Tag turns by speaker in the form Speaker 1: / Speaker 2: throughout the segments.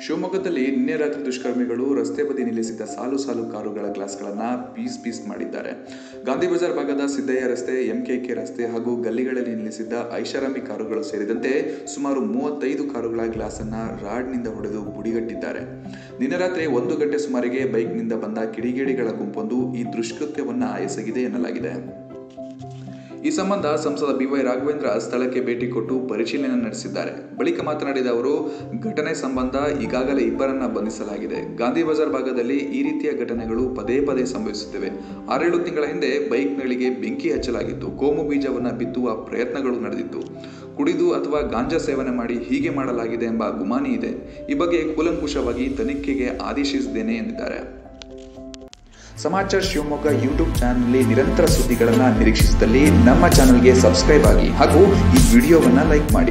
Speaker 1: ಶಿವಮೊಗ್ಗದಲ್ಲಿ ನಿನ್ನೆ ರಾತ್ರಿ ದುಷ್ಕರ್ಮಿಗಳು ರಸ್ತೆ ಬದಿ ನಿಲ್ಲಿಸಿದ್ದ ಸಾಲು ಸಾಲು ಕಾರುಗಳ ಗ್ಲಾಸ್ಗಳನ್ನು ಪೀಸ್ ಮಾಡಿದ್ದಾರೆ. ಗಾಂಧಿ ಬಜಾರ್ ಭಾಗದ ಸಿದ್ದಯ್ಯ ರಸ್ತೆ, ಎಂಕೆಕೆ ರಸ್ತೆ ಹಾಗೂ ಗಲ್ಲಿಗಳಲ್ಲಿ ನಿಲ್ಲಿಸಿದ್ದ ಐಷಾರಾಮಿ ಕಾರುಗಳು ಸೇರಿದಂತೆ ಸುಮಾರು 35 ಕಾರುಗಳ ಗ್ಲಾಸ್ ಅನ್ನ ರಾಡ್ನಿಂದ ಹೊಡೆದು ಬುಡಿಗಟ್ಟಿದ್ದಾರೆ. ನಿನ್ನೆ ರಾತ್ರಿ 1 ಗಂಟೆ ಸುಮಾರಿಗೆ ಬೈಕ್ನಿಂದ ಬಂದ ಕಿಡಿಗೇಡಿಗಳ ಗುಂಪೊಂದು ಈ ದುಷ್ಕೃತ್ಯವನ್ನ ಎಸಗಿದೆ ಎನ್ನಲಾಗಿದೆ. ಈ ಸಂಬಂಧ ಸಂಸದ BY ರಾಘವೇಂದ್ರ ಸ್ಥಳಕ್ಕೆ ಭೇಟಿ ಕೊಟ್ಟು ಪರಿಶೀಲನೆ ನಡೆಸಿದ್ದಾರೆ. ಬಳಿಕ ಮಾತನಾಡಿದ ಅವರು, ಘಟನೆ ಸಂಬಂಧ ಈಗಾಗಲೇ 2ರನ್ನ ಬಂಧಿಸಲಾಗಿದೆ. ಗಾಂಧಿ ಬಜಾರ್ ಭಾಗದಲ್ಲಿ ಈ ರೀತಿಯ ಘಟನೆಗಳು ಪದೇ ಸಂಭವಿಸುತ್ತಿವೆ. 6-7 ತಿಂಗಳ ಹಿಂದೆ ಬೈಕ್ಗಳಿಗೆ ಬೆಂಕಿ ಹಚ್ಚಲಾಗಿತ್ತು. ಕೋಮು ಬೀಜವನ್ನು ಬಿತ್ತುವ ಪ್ರಯತ್ನಗಳು ನಡೆದಿತ್ತು. ಕುಡಿದು ಅಥವಾ ಗಾಂಜಾ ಸೇವನೆ ಮಾಡಿ ಹೀಗೆ ಮಾಡಲಾಗಿದೆ ಎಂಬ ಗುಮಾನಿ ಇದೆ. ಈ ಬಗ್ಗೆ ಕೂಲಂಕುಷವಾಗಿ ತನಿಖೆಗೆ ಆದೇಶಿಸಿದ್ದೇನೆ ಎಂದಿದ್ದಾರೆ. ಸಮಾಚಾರ ಶಿವಮೊಗ್ಗ ಯೂಟ್ಯೂಬ್ ಚಾನಲ್ನಲ್ಲಿ ನಿರಂತರ ಸುದ್ದಿಗಳನ್ನು ನಿರೀಕ್ಷಿಸಿದಲ್ಲಿ ನಮ್ಮ ಚಾನಲ್ಗೆ ಸಬ್ಸ್ಕ್ರೈಬ್ ಆಗಿ ಹಾಗೂ ಈ ವಿಡಿಯೋವನ್ನು ಲೈಕ್ ಮಾಡಿ.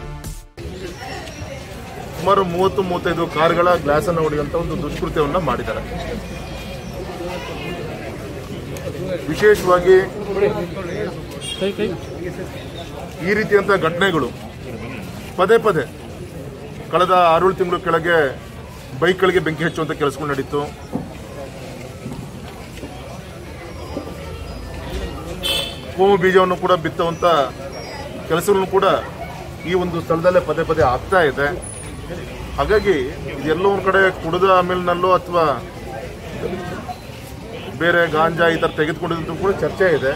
Speaker 2: ಸುಮಾರು 30-35 ಕಾರುಗಳ ಗ್ಲಾಸ್ ಅನ್ನು ಹೊಡೆಯುವಂತ ಒಂದು ದುಷ್ಕೃತ್ಯವನ್ನು ಮಾಡಿದ್ದಾರೆ. ವಿಶೇಷವಾಗಿ ಈ ರೀತಿಯಂತ ಘಟನೆಗಳು ಪದೇ ಕಳೆದ 6-7 ತಿಂಗಳ ಕೆಳಗೆ ಬೈಕ್ಗಳಿಗೆ ಬೆಂಕಿ ಹಚ್ಚುವಂತ ಕೆಲಸಗಳು ನಡೀತು. ಕೋಮು ಬೀಜವನ್ನು ಕೂಡ ಬಿತ್ತುವಂತ ಕೆಲಸಗಳನ್ನು ಕೂಡ ಈ ಒಂದು ಸ್ಥಳದಲ್ಲೇ ಪದೇ ಆಗ್ತಾ ಇದೆ. ಹಾಗಾಗಿ ಇದೆಲ್ಲೋ ಒಂದು ಕಡೆ ಕುಡಿದ ಆಮೇಲಿನಲ್ಲೋ ಅಥವಾ ಬೇರೆ ಗಾಂಜಾ ಈ ಥರ ತೆಗೆದುಕೊಂಡಿದ್ದು ಕೂಡ ಚರ್ಚೆ ಇದೆ.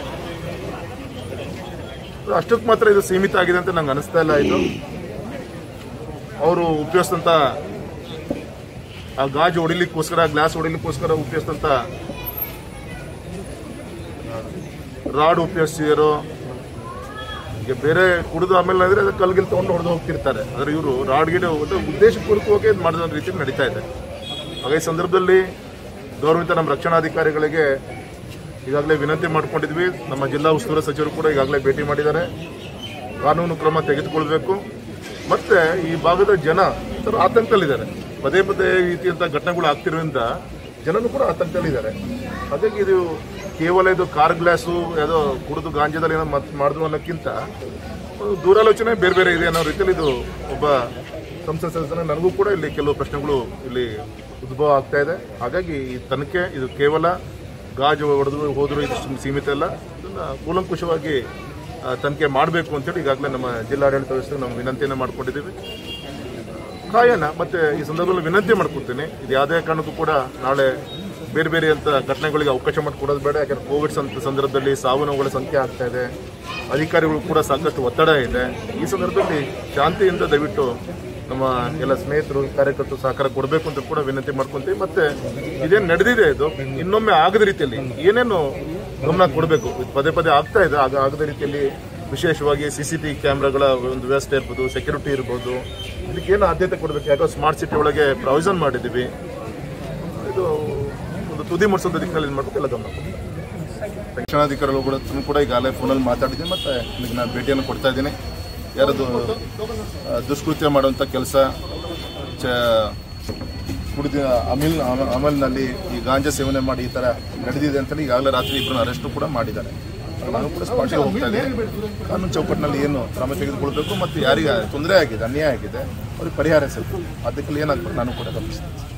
Speaker 2: ಅಷ್ಟಕ್ಕೆ ಮಾತ್ರ ಇದು ಸೀಮಿತ ಆಗಿದೆ ಅಂತ ನಂಗೆ ಅನಿಸ್ತಾ ಇಲ್ಲ. ಇದು ಅವರು ಉಪಯೋಗಿಸಿದಂಥ ಆ ಗಾಜು ಹೊಡಿಲಿಕ್ಕೋಸ್ಕರ, ಗ್ಲಾಸ್ ಹೊಡಿಲಿಕ್ಕೋಸ್ಕರ ಉಪಯೋಗಿಸಿದಂಥ ರಾಡ್ ಉಪಯೋಗಿಸಿರೋ, ಈಗ ಬೇರೆ ಕುಡಿದು ಆಮೇಲೆ ಅಂದರೆ ಅದು ಕಲ್ಗಿಲ್ ತೊಗೊಂಡು ಹೊಡೆದು ಹೋಗ್ತಿರ್ತಾರೆ. ಆದರೆ ಇವರು ರಾಡ್ ಗಿಡ ಉದ್ದೇಶಪೂರ್ವಕವಾಗಿ ಇದು ಮಾಡಿದ ರೀತಿ ನಡೀತಾ ಇದೆ. ಹಾಗೆ ಈ ಸಂದರ್ಭದಲ್ಲಿ ಗೌರವಿತ ನಮ್ಮ ರಕ್ಷಣಾಧಿಕಾರಿಗಳಿಗೆ ಈಗಾಗಲೇ ವಿನಂತಿ ಮಾಡ್ಕೊಂಡಿದ್ವಿ. ನಮ್ಮ ಜಿಲ್ಲಾ ಉಸ್ತುವಾರಿ ಸಚಿವರು ಕೂಡ ಈಗಾಗಲೇ ಭೇಟಿ ಮಾಡಿದ್ದಾರೆ. ಕಾನೂನು ಕ್ರಮ ತೆಗೆದುಕೊಳ್ಬೇಕು. ಮತ್ತೆ ಈ ಭಾಗದ ಜನ ಆತಂಕದಲ್ಲಿದ್ದಾರೆ. ಪದೇ ಈ ರೀತಿಯಂಥ ಘಟನೆಗಳು ಆಗ್ತಿರೋದ್ರಿಂದ ಜನರು ಕೂಡ ಆತಂಕದಲ್ಲಿದ್ದಾರೆ. ಹಾಗಾಗಿ ಇದು ಕೇವಲ ಇದು ಕಾರ್ ಗ್ಲಾಸು ಯಾವುದೋ ಕುಡಿದು ಗಾಂಜಾದಲ್ಲಿ ಏನೋ ಮಾಡಿದ್ರು ಅನ್ನೋಕ್ಕಿಂತ ದೂರಾಲೋಚನೆ ಬೇರೆ ಇದೆ ಅನ್ನೋ ರೀತಿಯಲ್ಲಿ ಇದು ಒಬ್ಬ ಸಂಸತ್ ಸದಸ್ಯನ ನನಗೂ ಕೂಡ ಇಲ್ಲಿ ಕೆಲವು ಪ್ರಶ್ನೆಗಳು ಇಲ್ಲಿ ಉದ್ಭವ ಆಗ್ತಾ ಇದೆ. ಹಾಗಾಗಿ ಈ ತನಿಖೆ ಇದು ಕೇವಲ ಗಾಜು ಹೊಡೆದ್ರು ಹೋದ್ರು ಇದು ಸೀಮಿತ ಇಲ್ಲ. ಇದನ್ನು ಕೂಲಂಕುಷವಾಗಿ ತನಿಖೆ ಮಾಡಬೇಕು ಅಂತೇಳಿ ಈಗಾಗಲೇ ನಮ್ಮ ಜಿಲ್ಲಾಡಳಿತ ವ್ಯವಸ್ಥೆ ನಾವು ವಿನಂತಿಯನ್ನು ಮಾಡ್ಕೊಂಡಿದ್ದೀವಿ. ಕಾಯನ ಮತ್ತೆ ಈ ಸಂದರ್ಭದಲ್ಲಿ ವಿನಂತಿ ಮಾಡ್ಕೊಡ್ತೀನಿ, ಇದು ಯಾವುದೇ ಕಾರಣಕ್ಕೂ ಕೂಡ ನಾಳೆ ಬೇರೆ ಅಂತ ಘಟನೆಗಳಿಗೆ ಅವಕಾಶ ಮಾಡಿಕೊಡೋದು ಬೇಡ. ಯಾಕಂದ್ರೆ ಕೋವಿಡ್ ಸಂದರ್ಭದಲ್ಲಿ ಸಾವು ನೋವುಗಳ ಸಂಖ್ಯೆ ಆಗ್ತಾ ಇದೆ. ಅಧಿಕಾರಿಗಳು ಕೂಡ ಸಾಕಷ್ಟು ಒತ್ತಡ ಇದೆ. ಈ ಸಂದರ್ಭದಲ್ಲಿ ಶಾಂತಿಯಿಂದ ದಯವಿಟ್ಟು ನಮ್ಮ ಎಲ್ಲ ಸ್ನೇಹಿತರು, ಕಾರ್ಯಕರ್ತರು ಸಹಕಾರ ಕೊಡಬೇಕು ಅಂತ ಕೂಡ ವಿನಂತಿ ಮಾಡ್ಕೊಂತೀವಿ. ಮತ್ತೆ ಇದೇನು ನಡೆದಿದೆ ಇದು ಇನ್ನೊಮ್ಮೆ ಆಗದ ರೀತಿಯಲ್ಲಿ ಏನೇನು ಗಮನ ಕೊಡಬೇಕು. ಪದೇ ಆಗ್ತಾ ಇದೆ. ಆಗದ ರೀತಿಯಲ್ಲಿ ವಿಶೇಷವಾಗಿ CCTV ಕ್ಯಾಮ್ರಾಗಳ ಒಂದು ವ್ಯವಸ್ಥೆ ಇರ್ಬೋದು, ಸೆಕ್ಯೂರಿಟಿ ಇರ್ಬೋದು, ಇದಕ್ಕೇನು ಆದ್ಯತೆ ಕೊಡಬೇಕು. ಯಾಕೋ ಸ್ಮಾರ್ಟ್ ಸಿಟಿ ಒಳಗೆ ಪ್ರಾವಿಷನ್ ಮಾಡಿದ್ದೀವಿ. ಇದು ಒಂದು ತುದಿ ಮುಡಿಸೋದು ದಿಕ್ಕಿನಲ್ಲಿ ಏನು ಮಾಡಬೇಕು ಎಲ್ಲ ಗಮನ ಕೊಡ್ತೀವಿ. ರಕ್ಷಣಾಧಿಕಾರಿಗಳು ಕೂಡ ಈಗಾಗಲೇ ಫೋನಲ್ಲಿ ಮಾತಾಡಿದ್ದೀನಿ. ಮತ್ತು ಈಗ ನಾನು ಭೇಟಿಯನ್ನು ಕೊಡ್ತಾ ಇದ್ದೀನಿ. ಯಾರದು ದುಷ್ಕೃತ್ಯ ಮಾಡುವಂಥ ಕೆಲಸ ಕುಡಿದ ಅಮಲ್ನಲ್ಲಿ ಈ ಗಾಂಜಾ ಸೇವನೆ ಮಾಡಿ ಈ ಥರ ನಡೆದಿದೆ ಅಂತೇಳಿ ಈಗಾಗಲೇ ರಾತ್ರಿ 2 ಅರೆಸ್ಟು ಕೂಡ ಮಾಡಿದ್ದಾರೆ. ನಾನು ಕೂಡ ಸ್ಪಾಟ್ಗೆ ಹೋಗ್ತಾ ಇದ್ದೀನಿ. ಕಾನೂನು ಚೌಕಟ್ಟಿನಲ್ಲಿ ಏನು ಕ್ರಮ ತೆಗೆದುಕೊಳ್ಬೇಕು ಮತ್ತು ಯಾರಿಗೆ ತೊಂದರೆ ಆಗಿದೆ, ಅನ್ಯಾಯ ಆಗಿದೆ, ಅವ್ರಿಗೆ ಪರಿಹಾರ ಸಿಗಬೇಕು. ಅದಕ್ಕೆ ಏನಾಗಬೇಕು ನಾನು ಕೂಡ ಗಮನಿಸ್ತೀನಿ.